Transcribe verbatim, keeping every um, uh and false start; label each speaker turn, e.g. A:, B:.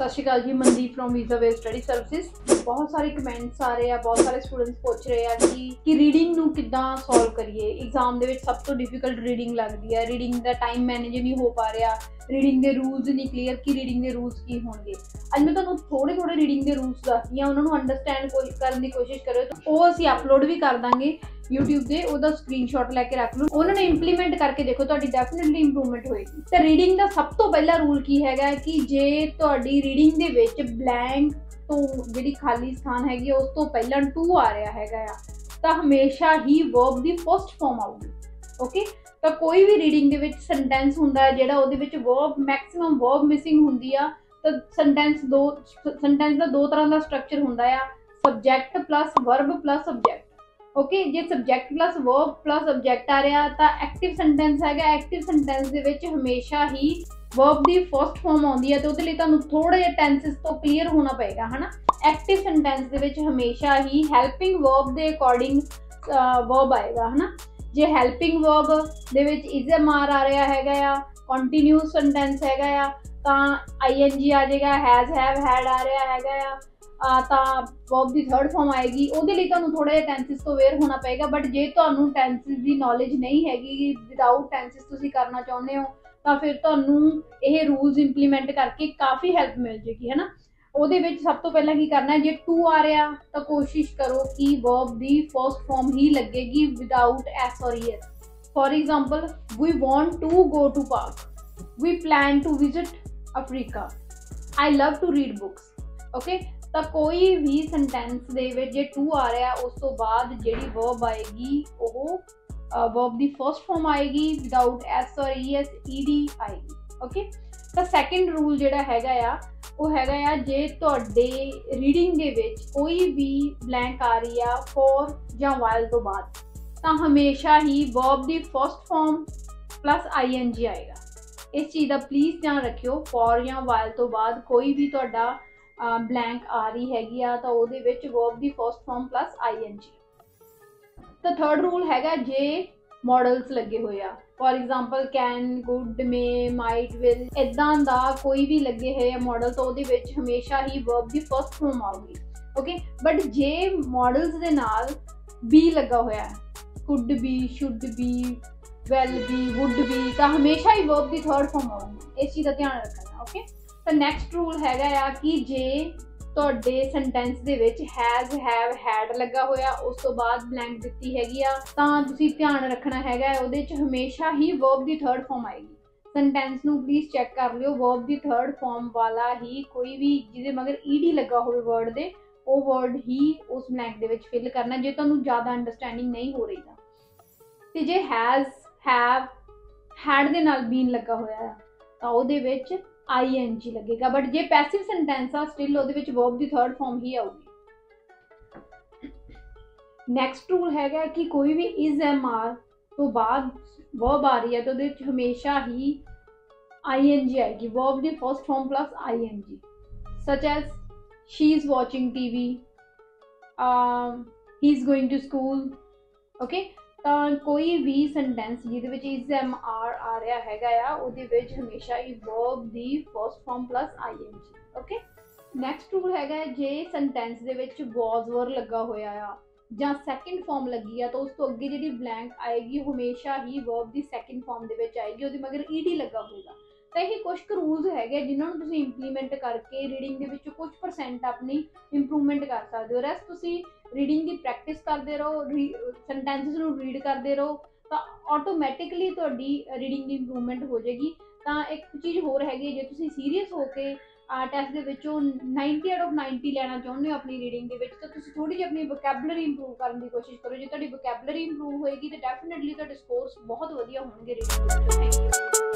A: सत Sri Akal ji, Mandeep from Visa Way Study Services. बहुत सारे कमेंट्स आ रहे हैं, बहुत सारे स्टूडेंट्स पूछ रहे हैं कि कि रीडिंग ਨੂੰ ਕਿੱਦਾਂ ਸੋਲਵ ਕਰੀਏ। एग्जाम ਦੇ ਵਿੱਚ ਸਭ ਤੋਂ ਡਿਫਿਕਲਟ ਰੀਡਿੰਗ ਲੱਗਦੀ ਹੈ। ਰੀਡਿੰਗ ਦਾ ਟਾਈਮ ਮੈਨੇਜ ਨਹੀਂ ਹੋ ਪਾ ਰਿਹਾ, ਰੀਡਿੰਗ ਦੇ ਰੂਲਸ ਨਹੀਂ ਕਲੀਅਰ ਕਿ ਰੀਡਿੰਗ ਦੇ ਰੂਲਸ ਕੀ ਹੋਣਗੇ। ਅੱਜ ਮੈਂ ਤੁਹਾਨੂੰ ਥੋੜੇ ਥੋੜੇ ਰੀਡਿੰਗ ਦੇ ਰੂਲਸ ਦੱਸਦੀ ਹਾਂ, ਉਹਨਾਂ ਨੂੰ ਅੰਡਰਸਟੈਂਡ ਕਰਨ ਦੀ ਕੋਸ਼ਿਸ਼ ਕਰਿਓ। ਉਹ ਅਸੀਂ ਅਪਲੋਡ ਵੀ ਕਰ ਦਾਂਗੇ यूट्यूब से, ਉਹਦਾ ਸਕਰੀਨਸ਼ਾਟ ਲੈके रख लो, ਉਹਨਾਂ ਨੂੰ ਇੰਪਲੀਮੈਂਟ ਕਰਕੇ ਦੇਖੋ, ਤੁਹਾਡੀ ਡੈਫੀਨਿਟਲੀ ਇੰਪਰੂਵਮੈਂਟ ਹੋਏਗੀ। ਤੇ ਰੀਡਿੰਗ ਦਾ ਸਭ ਤੋਂ ਪਹਿਲਾ ਰੂਲ ਕੀ ਹੈਗਾ ਕਿ ਜੇ ਤੁਹਾਡੀ ਰੀਡਿੰਗ ਦੇ ਵਿੱਚ ਬਲੈਂਕ ਤੋਂ ਜਿਹੜੀ ਖਾਲੀ ਸਥਾਨ ਹੈਗੀ ਉਸ ਤੋਂ ਪਹਿਲਾਂ ਟੂ ਆ ਰਿਹਾ ਹੈਗਾ ਆ ਤਾਂ ਹਮੇਸ਼ਾ ਹੀ ਵਰਬ ਦੀ ਫਸਟ ਫਾਰਮ ਆਊਗੀ। ਓਕੇ, ਤਾਂ ਕੋਈ ਵੀ ਰੀਡਿੰਗ ਦੇ ਵਿੱਚ ਸੈਂਟੈਂਸ ਹੁੰਦਾ ਜਿਹੜਾ ਉਹਦੇ ਵਿੱਚ ਵਰਬ ਮੈਕਸਿਮਮ ਵਰਬ ਮਿਸਿੰਗ ਹੁੰਦੀ ਆ ਤਾਂ ਸੈਂਟੈਂਸ ਦੋ ਸੈਂਟੈਂਸ ਦਾ ਦੋ ਤਰ੍ਹਾਂ ਦਾ ਸਟਰਕਚਰ ਹੁੰਦਾ ਆ, subject plus verb plus subject. Okay, जे subject plus verb plus object आ रहा तो एक्टिव सेंटेंस है। एक्टिव सेंटेंस दे विच हमेशा ही वर्ब की फर्स्ट फॉर्म आती है, तो उसके लिए तुहानूं थोड़े जे टेंसेस तो क्लीयर होना पएगा, है ना। एक्टिव सेंटेंस दे विच हमेशा ही हैल्पिंग वर्ब के अकॉर्डिंग वर्ब आएगा, है ना। जे हैल्पिंग वर्ब दे विच इज एम आर आ रहा हैगा या कंटीन्यूस सेंटेंस हैगा या तो आई एन जी आ जाएगा, हैज़ हैव हैड आ रहा हैगा या तो वर्ब की थर्ड फॉर्म आएगी। ਉਹਦੇ ਲਈ ਤੁਹਾਨੂੰ ਥੋੜਾ ਜਿਹਾ ਟੈਂਸਿਸ ਤੋਂ ਅਵੇਅਰ ਹੋਣਾ ਪਏਗਾ। ਬਟ ਜੇ ਤੁਹਾਨੂੰ ਟੈਂਸਿਸ ਦੀ ਨੌਲੇਜ ਨਹੀਂ ਹੈਗੀ, ਵਿਦਆਊਟ ਟੈਂਸਿਸ ਤੁਸੀਂ ਕਰਨਾ ਚਾਹੁੰਦੇ ਹੋ ਤਾਂ ਫਿਰ ਤੁਹਾਨੂੰ ਇਹ ਰੂਲਸ ਇੰਪਲੀਮੈਂਟ ਕਰਕੇ ਕਾਫੀ ਹੈਲਪ ਮਿਲ ਜੇਗੀ, ਹੈ ਨਾ। ਉਹਦੇ ਵਿੱਚ ਸਭ ਤੋਂ ਪਹਿਲਾਂ ਕੀ ਕਰਨਾ ਹੈ, ਜੇ ਟੂ ਆ ਰਿਹਾ ਤਾਂ ਕੋਸ਼ਿਸ਼ ਕਰੋ ਕਿ ਵਰਬ ਦੀ ਫਰਸਟ ਫਾਰਮ ਹੀ ਲੱਗੇਗੀ ਵਿਦਆਊਟ ਐਸ ਔਰ E S. For example, we want to go to park, we plan to visit Africa, I love to read books। Okay, तो कोई भी सेंटेंस दे विच जे टू आ रहा उस तो बाद जिहड़ी वर्ब आएगी वो वर्ब दी फर्स्ट फॉर्म आएगी विदाउट एस और ई एस ई डी आएगी। ओके, तो सैकेंड रूल जिहड़ा हैगा आ वो हैगा आ जे तुहाडे रीडिंग दे विच कोई भी ब्लैंक आ रही आ फॉर जां वाइल तो बाद तो हमेशा ही वर्ब दी first form plus I N G आएगा। इस चीज़ का प्लीज़ ध्यान रखियो, फॉर या वाइल तो बाद कोई भी तुहाडा ब्लैंक आ रही हैगी आ तो ਉਹਦੇ ਵਿੱਚ वर्ब ਦੀ first form plus I N G. तो थर्ड रूल हैगा जे मॉडल्स लगे हुए आ, for example can, could, may, might, will, इदां दा कोई भी लगे हुए मॉडल तो ਉਹਦੇ ਵਿੱਚ हमेशा ही वर्ब ਦੀ फर्स्ट फॉर्म आऊगी। ओके, बट जे मॉडल्स ਦੇ ਨਾਲ बी लगा होया है, could be, should be, will be, would be, तो हमेशा ही वर्ब ਦੀ थर्ड फॉर्म आऊगी। इस चीज़ का ध्यान रखना। ओके, तो नैक्सट रूल हैगा आ कि जे तुहाडे सेंटेंस दे विच हैज़, हैव, हैड लगा होया उस तो बाद ब्लैंक दित्ती हैगी आ तां तुसीं ध्यान रखना हैगा उहदे च हमेशा ही वर्ब दी थर्ड फॉर्म आएगी। सेंटेंस नूं प्लीज़ चैक कर लियो, वर्ब दी थर्ड फॉर्म वाला ही कोई भी जिहदे मगर ईडी लगा होवे वर्ड दे वो वर्ड ही उस ब्लैंक दे विच फिल करना जे तुहानूं ज़्यादा अंडरस्टैंडिंग नहीं हो रही तां। ते जे हैज़, हैव, हैड दे नाल बीन लगा होया तां उहदे विच आई एन जी लगेगा। बट जे पैसिव सेंटेंस आ स्टिल ਉਹਦੇ ਵਿੱਚ वर्ब ਦੀ थर्ड फॉर्म ही आऊगी। नैक्सट रूल हैगा कि कोई भी इज एम आर तो बाद वर्ब आ रही है तो ਉਹਦੇ ਵਿੱਚ हमेशा ही आई एन जी आएगी, वर्ब ਦੀ first form plus I N G. Such as she is watching TV, he is going to school. Okay, तो कोई भी सेंटेंस जिहदे विच इज एम आर आ रहा हैगा आ उहदे विच हमेशा ही वर्ब दी first form plus I N G. Okay, next rule हैगा जे सेंटेंस दे विच वॉज वर लगा होया आ जां सैकेंड फॉर्म लगी आ तो उस तो अगे जिहड़ी ब्लैंक आएगी हमेशा ही वर्ब दी सैकेंड फॉर्म दे विच आएगी, उहदे मगर ई डी लगा होएगा। तो ये कुछ रूल्स है जिन्होंने तुसीं इंप्लीमेंट करके रीडिंग दे विच कुछ परसेंट अपनी इंप्रूवमेंट कर सकते हो। रैस्ट तुसीं रीडिंग की प्रैक्टिस करते रहो, सेंटेंसिस नूं रीड करते रहो तो ऑटोमैटिकली तुहाडी रीडिंग की इंप्रूवमेंट हो जाएगी। तो एक चीज़ होर हैगी, जे तुसीं सीरीयस होके टैस्ट दे विचों नाइनटी आउट ऑफ नाइनटी लैना चाहुंदे हो अपनी रीडिंग दे विच तो तुसीं थोड़ी जी अपनी वोकैबुलरी इंप्रूव करने की कोशिश करो। जे तुहाडी वोकैबुलरी इंप्रूव होएगी तो डैफिनेटली तुहाडे स्कोर्स बहुत वधिया होणगे रीडिंग दे विच। Thank you.